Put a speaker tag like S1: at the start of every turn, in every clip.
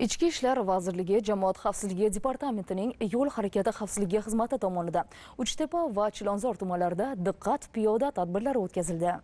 S1: Ichki ishlar vazirligi Jamoat xavfsizligi departamentining yo'l harakati xavfsizligi xizmati tomonidan Uchtepa va Chilonzor tumanlarida diqqat piyoda tadbirlari o'tkazildi.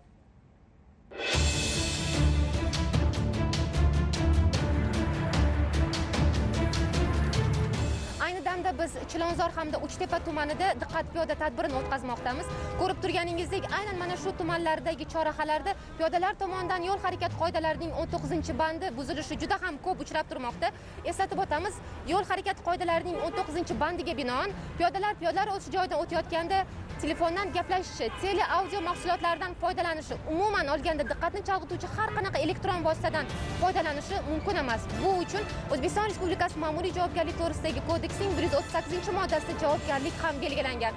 S2: Ayni damda biz Chilonzor hamda Uchtepa tumanida diqqat piyoda tadbirini o'tkazmoqdamiz. Ko'rib turganingizdek, aynan mana shu tumanlardagi chorahalarda piyodalar tomonidan yo'l harakati qoidalarining 19-bandi buzilishi juda ham ko'p uchrab turmoqda. Eslatib o'tamiz, yo'l harakati qoidalarining 19-bandiga binoan piyodalar o'tish joyidan o'tayotganda telefondan gaplashishi, tele audio mahsulotlaridan foydalanishi, umuman olganda diqqatni chalg'ituvchi har qanaqa elektron vositadan foydalanishi mumkin emas. Bu uchun O'zbekiston Respublikasi Ma'muriy javobgarlik to'g'risidagi kodeksning 138-moddasida javobgarlik ham belgilangan.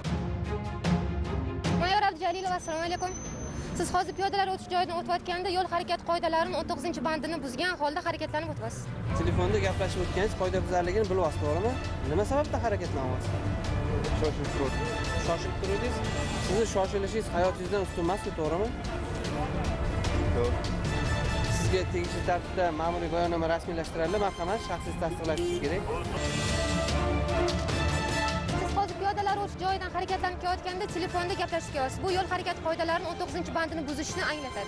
S2: Mayor Abdujalilova, assalomu alaykum. Siz hozir piyodalar o'tish joyidan o'tayotganda yo'l harakati qoidalarining 19-bandini buzgan holda harakatlanib o'tyapsiz.
S3: Telefonda gaplashib o'tgansiz, qoidabuzarligini bilyapsiz, to'g'rimi? Nima sababdan harakatlanyapsiz? Shoshilib turdingiz. Sizni shoshilishingiz hayotingizdan ustun emasmi, to'g'rimi? To'g'ri. Sizga tegishli tartibda ma'muriy bayonnoma rasmiylashtirildi, marhamat, shaxsingizni tasdiqlashingiz kerak.
S2: Piyodalar o'tish joyidan harakatlanib kelayotganda telefonda gaplashib kelyapsiz. Bu yo'l harakati qoidalarining 19-bandini buzishni anglatadi.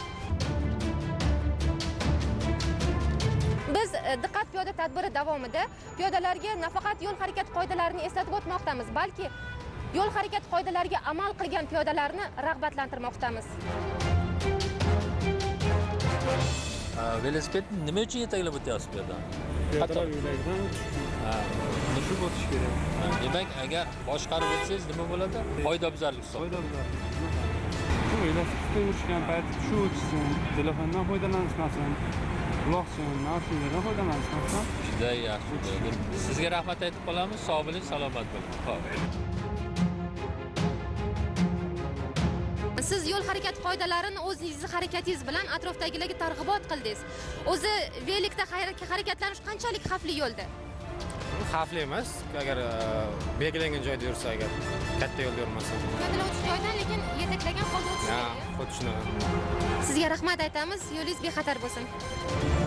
S2: Biz diqqat piyoda tadbiri davomida piyodalarga nafaqat yo'l harakati qoidalarini eslatib o'tmoqdamiz, balki yo'l harakati qoidalariga amal qilgan piyodalarni rag'batlantirmoqdamiz.
S4: Velosiped nima uchun yetaklab o'tyapsiz piyoda?
S5: Piyodalar yo'lagidan o'tib o'tish kerak.
S4: Demak, agar boshqarib o'tsangiz nima bo'ladi? Qoidabuzarlik hisoblanadi.
S5: Shu velosipedda yurishgan payt shu o'tsin, telefondan foydalanishmasin, quloqchin, naushniklardan foydalanishmasin.
S4: Juda yaxshi. Sizga rahmat aytib qolamiz. Sog' bo'ling, salomat bo'ling.
S2: Siz yo'l harakati qoidalarini o'zingizning harakatingiz bilan atrofdagilarga targ'ibot qildingiz. O'zi velikda harakatlanish qanchalik xavfli yo'lda?
S6: Xavfli emas, agar belgilangan joyda yursa, agar katta yo'lda yurmasa.
S2: Piyodalar o'tish joyidan, lekin yetaklagan holda o'tish kerak.
S6: Xuddi shunaqa.
S2: Sizga rahmat aytamiz, yo'lingiz bexatar bo'lsin.